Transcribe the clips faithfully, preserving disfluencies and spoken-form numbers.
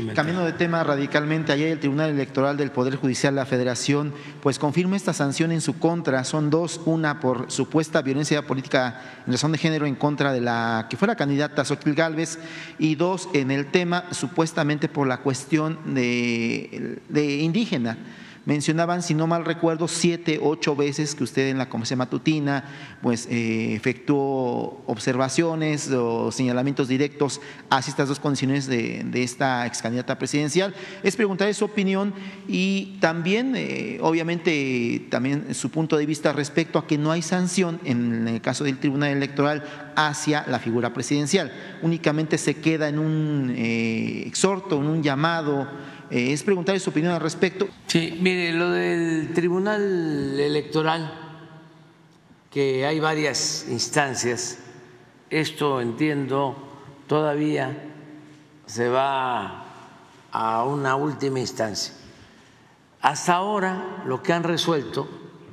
complementar. Cambiando de tema radicalmente, ayer el Tribunal Electoral del Poder Judicial de la Federación pues confirma esta sanción en su contra. Son dos, una por supuesta violencia política en razón de género en contra de la que fue la candidata Xóchitl Gálvez, y dos, en el tema supuestamente por la cuestión de, de indígena. Mencionaban, si no mal recuerdo, siete, ocho veces que usted en la conferencia matutina pues, eh, efectuó observaciones o señalamientos directos hacia estas dos condiciones de, de esta ex candidata presidencial. Es preguntarle su opinión y también, eh, obviamente, también su punto de vista respecto a que no hay sanción en el caso del Tribunal Electoral hacia la figura presidencial. Únicamente se queda en un eh, exhorto, en un llamado. Eh, es preguntarle su opinión al respecto. Sí, mire, lo del Tribunal Electoral, que hay varias instancias, esto entiendo todavía se va a una última instancia. Hasta ahora lo que han resuelto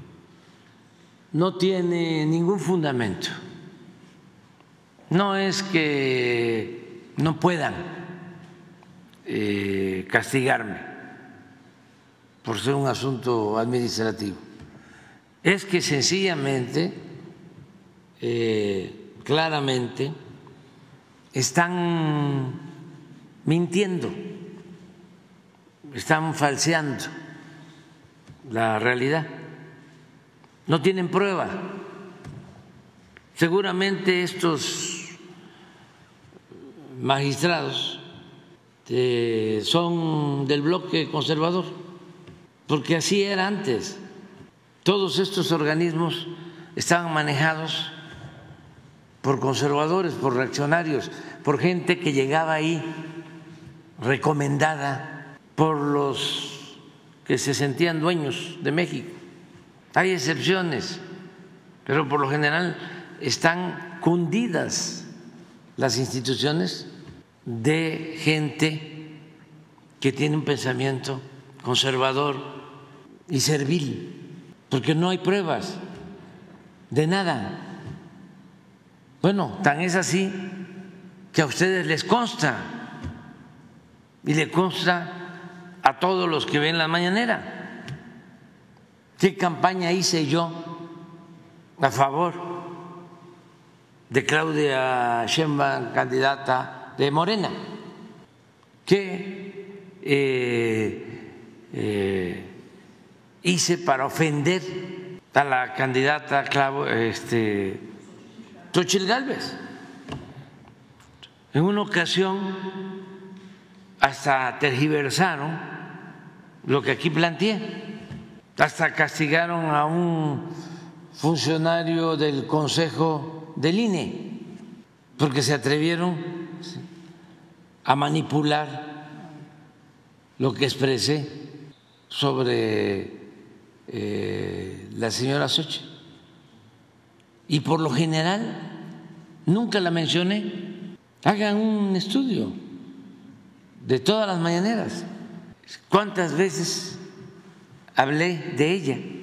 no tiene ningún fundamento. No es que no puedan Eh, castigarme por ser un asunto administrativo, es que sencillamente, eh, claramente, están mintiendo, están falseando la realidad, no tienen prueba. Seguramente estos magistrados son del bloque conservador, porque así era antes. Todos estos organismos estaban manejados por conservadores, por reaccionarios, por gente que llegaba ahí recomendada por los que se sentían dueños de México. Hay excepciones, pero por lo general están cundidas las instituciones de gente que tiene un pensamiento conservador y servil, porque no hay pruebas de nada. Bueno, tan es así que a ustedes les consta y le consta a todos los que ven la mañanera. ¿Qué campaña hice yo a favor de Claudia Sheinbaum, candidata de Morena? ¿Qué eh, eh, hice para ofender a la candidata Clau, este, Xóchitl Gálvez? En una ocasión hasta tergiversaron lo que aquí planteé, hasta castigaron a un funcionario del Consejo del I N E porque se atrevieron a manipular lo que expresé sobre eh, la señora Xóchitl. Y por lo general nunca la mencioné. Hagan un estudio de todas las mañaneras. ¿Cuántas veces hablé de ella?